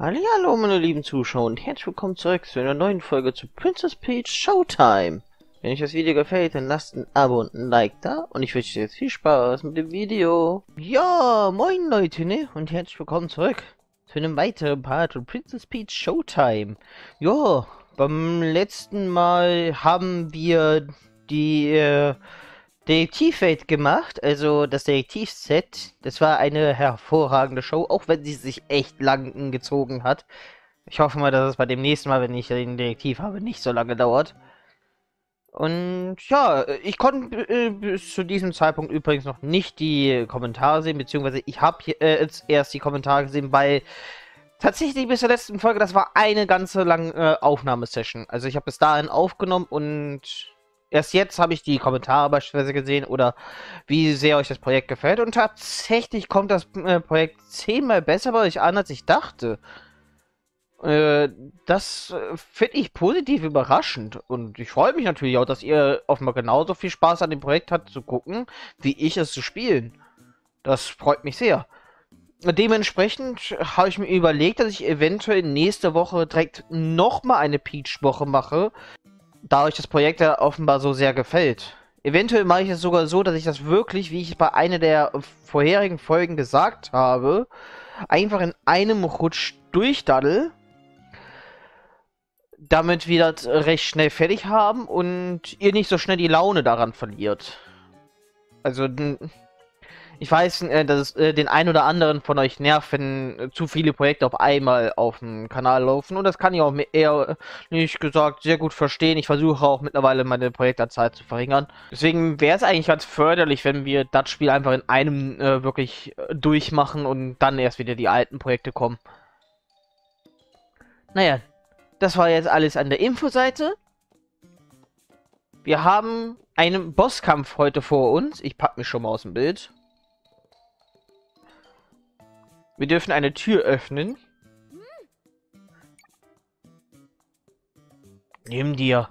Hallihallo, meine lieben Zuschauer und herzlich willkommen zurück zu einer neuen Folge zu Princess Peach Showtime. Wenn euch das Video gefällt, dann lasst ein Abo und ein Like da und ich wünsche euch jetzt viel Spaß mit dem Video. Ja, moin Leute, ne? Und herzlich willkommen zurück zu einem weiteren Part von Princess Peach Showtime. Ja, beim letzten Mal haben wir die Detektivwelt gemacht, also das Detektivset. Das war eine hervorragende Show, auch wenn sie sich echt lang gezogen hat. Ich hoffe mal, dass es bei dem nächsten Mal, wenn ich den Detektiv habe, nicht so lange dauert. Und ja, ich konnte bis zu diesem Zeitpunkt übrigens noch nicht die Kommentare sehen, beziehungsweise ich habe jetzt erst die Kommentare gesehen, weil tatsächlich bis zur letzten Folge, das war eine ganze lange Aufnahmesession. Also ich habe bis dahin aufgenommen und erst jetzt habe ich die Kommentare beispielsweise gesehen oder wie sehr euch das Projekt gefällt. Und tatsächlich kommt das Projekt 10-mal besser bei euch an, als ich dachte. Das finde ich positiv überraschend. Und ich freue mich natürlich auch, dass ihr offenbar genauso viel Spaß an dem Projekt habt zu gucken, wie ich es zu spielen. Das freut mich sehr. Dementsprechend habe ich mir überlegt, dass ich eventuell nächste Woche direkt nochmal eine Peach-Woche mache, da euch das Projekt ja offenbar so sehr gefällt. Eventuell mache ich es sogar so, dass ich das wirklich, wie ich bei einer der vorherigen Folgen gesagt habe, einfach in einem Rutsch durchdaddel, damit wir das recht schnell fertig haben und ihr nicht so schnell die Laune daran verliert. Also, ich weiß, dass es den einen oder anderen von euch nervt, wenn zu viele Projekte auf einmal auf dem Kanal laufen. Und das kann ich auch eher, nicht gesagt, sehr gut verstehen. Ich versuche auch mittlerweile meine Projektanzahl zu verringern. Deswegen wäre es eigentlich ganz förderlich, wenn wir das Spiel einfach in einem wirklich durchmachen und dann erst wieder die alten Projekte kommen. Naja, das war jetzt alles an der Infoseite. Wir haben einen Bosskampf heute vor uns. Ich packe mich schon mal aus dem Bild. Wir dürfen eine Tür öffnen. Nimm dir.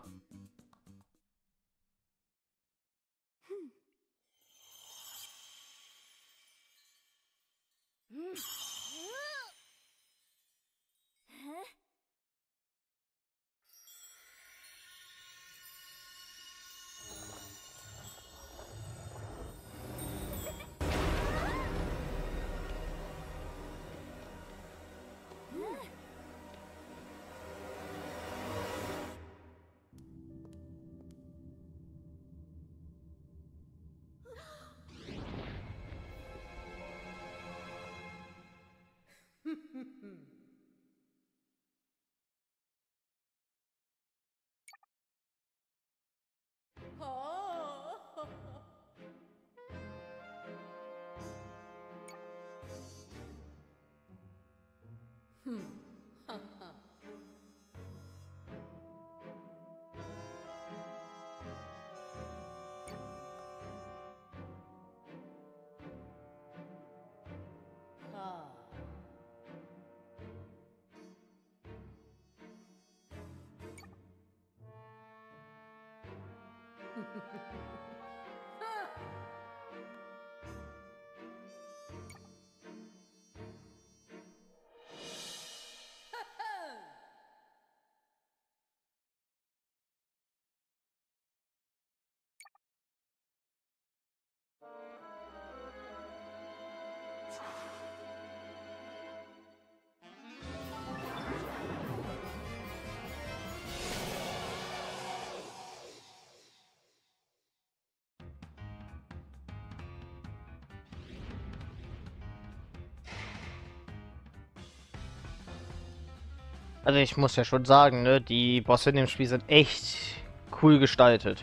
Also ich muss ja schon sagen, ne, die Bosse in dem Spiel sind echt cool gestaltet.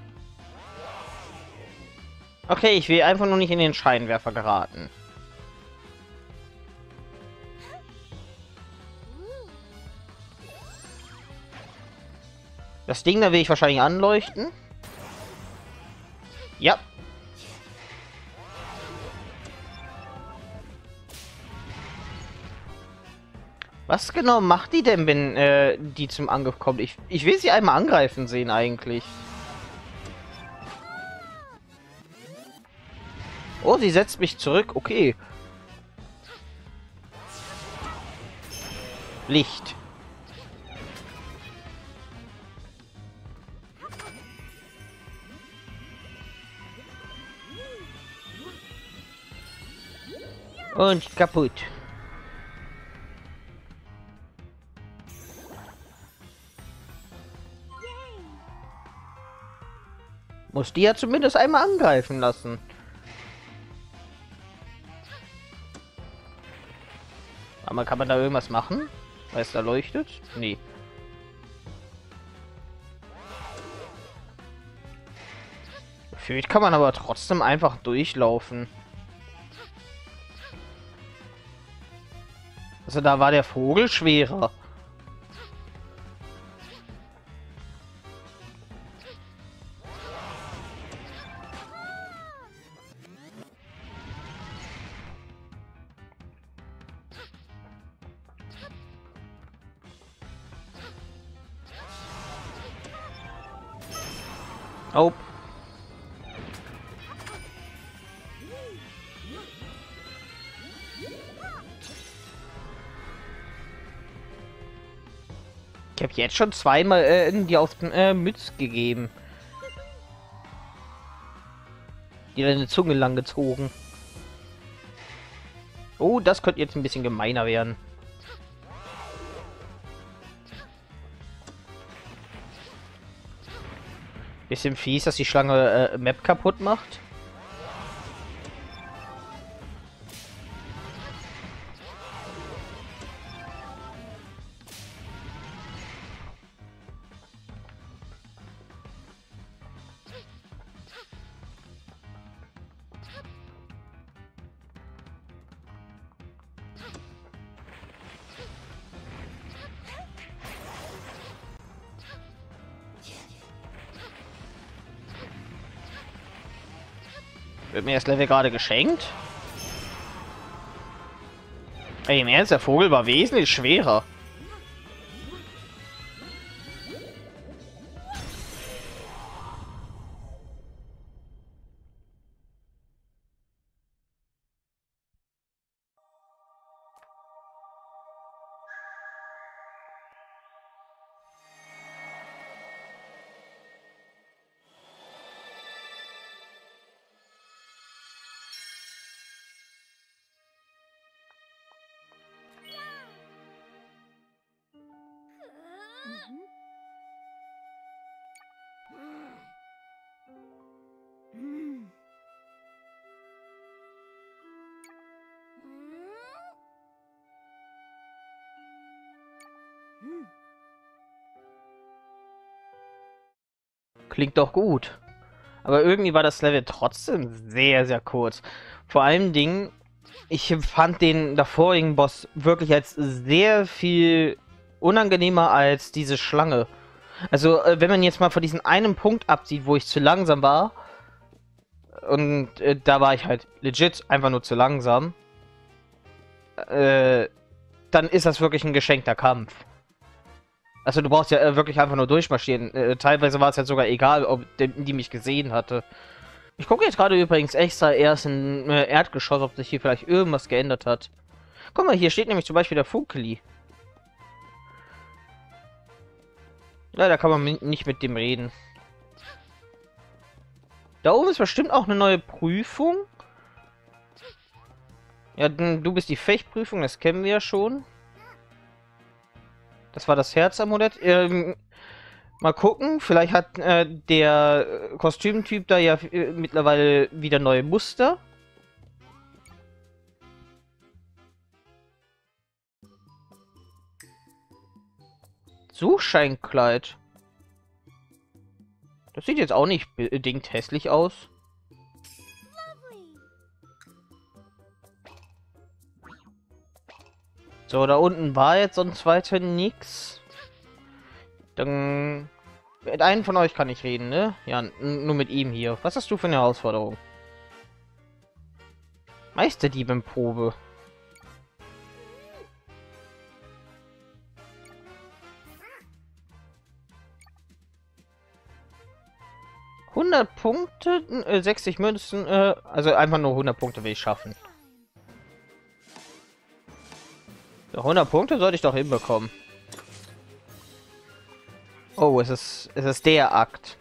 Okay, ich will einfach nur nicht in den Scheinwerfer geraten. Das Ding da will ich wahrscheinlich anleuchten. Ja. Was genau macht die denn, wenn die zum Angriff kommt? Ich will sie einmal angreifen sehen eigentlich. Oh, sie setzt mich zurück. Okay. Licht. Und kaputt. Muss die ja zumindest einmal angreifen lassen. Aber kann man da irgendwas machen? Weil es da leuchtet? Nee. Gefühlt kann man aber trotzdem einfach durchlaufen. Also da war der Vogel schwerer. Oh. Ich habe jetzt schon zweimal die auf den Mütz gegeben. Die deine Zunge lang gezogen. Oh, das könnte jetzt ein bisschen gemeiner werden. Bisschen fies, dass die Schlange Map kaputt macht. Wird mir das Level gerade geschenkt? Ey, im Ernst, der Vogel war wesentlich schwerer. Klingt doch gut. Aber irgendwie war das Level trotzdem sehr, sehr kurz. Vor allem Dingen, ich fand den davorigen Boss wirklich als sehr viel unangenehmer als diese Schlange. Also, wenn man jetzt mal von diesem einen Punkt absieht, wo ich zu langsam war, und da war ich halt legit einfach nur zu langsam, dann ist das wirklich ein geschenkter Kampf. Also du brauchst ja wirklich einfach nur durchmarschieren. Teilweise war es ja sogar egal, ob die mich gesehen hatte. Ich gucke jetzt gerade übrigens extra erst im Erdgeschoss, ob sich hier vielleicht irgendwas geändert hat. Guck mal, hier steht nämlich zum Beispiel der Funkeli. Ja, da kann man nicht mit dem reden. Da oben ist bestimmt auch eine neue Prüfung. Ja, du bist die Fechtprüfung, das kennen wir ja schon. Das war das Herzamulett. Mal gucken, vielleicht hat der Kostümtyp da ja mittlerweile wieder neue Muster. Suchscheinkleid. Das sieht jetzt auch nicht bedingt hässlich aus. So, da unten war jetzt sonst weiter nichts. Dann... Mit einem von euch kann ich reden, ne? Ja, nur mit ihm hier. Was hast du für eine Herausforderung? Meisterdieben-Probe. Punkte, 60 Münzen, also einfach nur 100 Punkte will ich schaffen. So, Doch 100 Punkte sollte ich doch hinbekommen. Oh, es ist der Akt.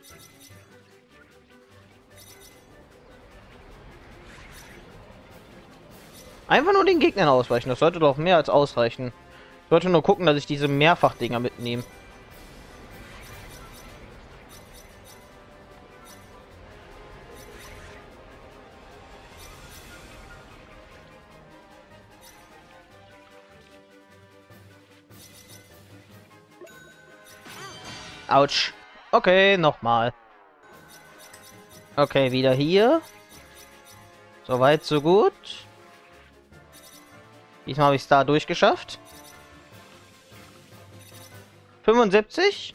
Einfach nur den Gegnern ausweichen. Das sollte doch mehr als ausreichen. Ich sollte nur gucken, dass ich diese Mehrfachdinger mitnehme. Autsch. Okay, nochmal. Okay, wieder hier. Soweit, so gut. Diesmal habe ich es da durchgeschafft. 75.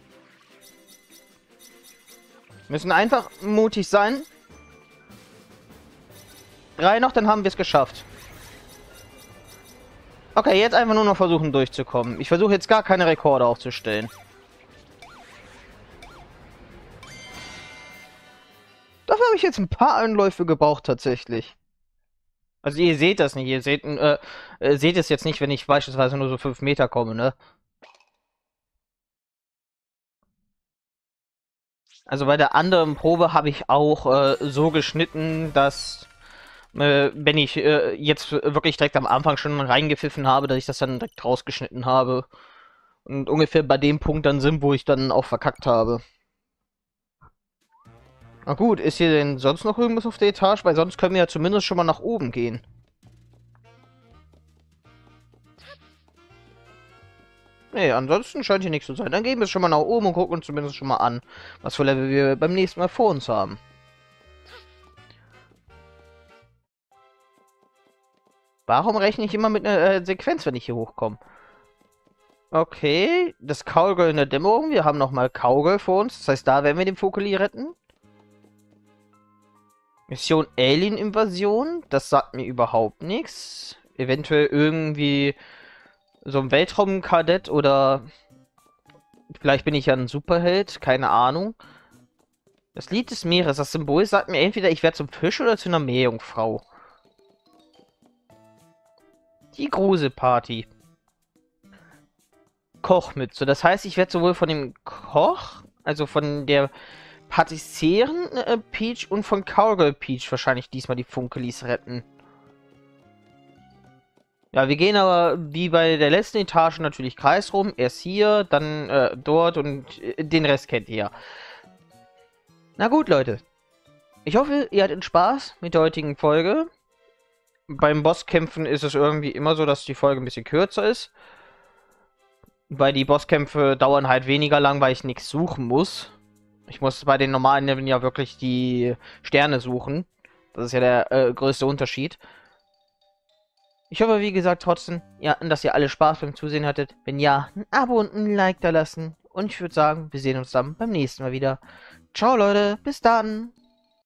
Müssen einfach mutig sein. 3 noch, dann haben wir es geschafft. Okay, jetzt einfach nur noch versuchen durchzukommen. Ich versuche jetzt gar keine Rekorde aufzustellen. Dafür habe ich jetzt ein paar Anläufe gebraucht, tatsächlich. Also ihr seht das nicht, ihr seht es jetzt nicht, wenn ich beispielsweise nur so 5 Meter komme, ne? Also bei der anderen Probe habe ich auch so geschnitten, dass wenn ich jetzt wirklich direkt am Anfang schon reingepfiffen habe, dass ich das dann direkt rausgeschnitten habe. Und ungefähr bei dem Punkt dann sind, wo ich dann auch verkackt habe. Na gut, ist hier denn sonst noch irgendwas auf der Etage? Weil sonst können wir ja zumindest schon mal nach oben gehen. Nee, ansonsten scheint hier nichts zu sein. Dann gehen wir schon mal nach oben und gucken uns zumindest schon mal an, was für Level wir beim nächsten Mal vor uns haben. Warum rechne ich immer mit einer Sequenz, wenn ich hier hochkomme? Okay, das Cowgirl in der Dämmerung. Wir haben nochmal Cowgirl vor uns. Das heißt, da werden wir den Fokuli retten. Mission Alien-Invasion. Das sagt mir überhaupt nichts. Eventuell irgendwie so ein Weltraumkadett oder vielleicht bin ich ja ein Superheld. Keine Ahnung. Das Lied des Meeres. Das Symbol sagt mir entweder, ich werde zum Fisch oder zu einer Meerjungfrau. Die Gruselparty. Kochmütze. Das heißt, ich werde sowohl von dem Koch, also von der Patissieren Peach und von Cowgirl Peach wahrscheinlich diesmal die Funkelis retten. Ja, wir gehen aber wie bei der letzten Etage natürlich kreisrum. Erst hier, dann dort und den Rest kennt ihr ja. Na gut, Leute. Ich hoffe, ihr hattet Spaß mit der heutigen Folge. Beim Bosskämpfen ist es irgendwie immer so, dass die Folge ein bisschen kürzer ist. Weil die Bosskämpfe dauern halt weniger lang, weil ich nichts suchen muss. Ich muss bei den normalen Leveln ja wirklich die Sterne suchen. Das ist ja der größte Unterschied. Ich hoffe, wie gesagt, trotzdem, ja, dass ihr alle Spaß beim Zusehen hattet. Wenn ja, ein Abo und ein Like da lassen. Und ich würde sagen, wir sehen uns dann beim nächsten Mal wieder. Ciao, Leute. Bis dann.